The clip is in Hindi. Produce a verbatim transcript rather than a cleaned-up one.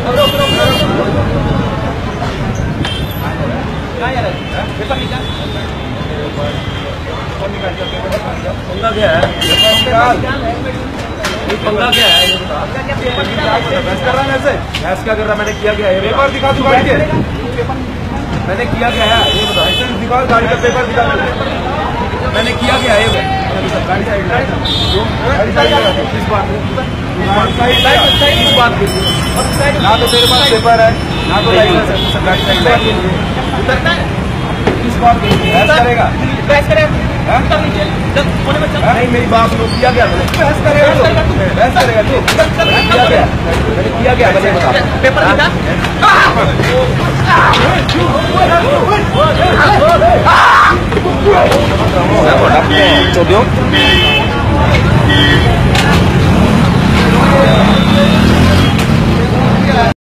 पंगा क्या है? पंगा क्या है? बहस कर रहा है ऐसे? बहस क्या कर रहा? मैंने किया क्या है? पेपर दिखा तू गाड़ी के। मैंने किया क्या है ये बता। लाइसेंस दिखा, गाड़ी का पेपर दिखा। मैंने किया क्या है ये? गाड़ी साइड गाड़ी साइड किस बात किस बात की? ना तो तेरे पास पेपर है ना तो लाइसेंस है। गाड़ी साइड उतरता है किस बात की? बहस करेगा? बहस करेगा? नहीं मेरी बात लो। किया क्या मैंने? बहस करेगा तू? बहस करेगा तू? किया क्या? मैंने किया क्या मैंने बता। पेपर दिखा। चौदह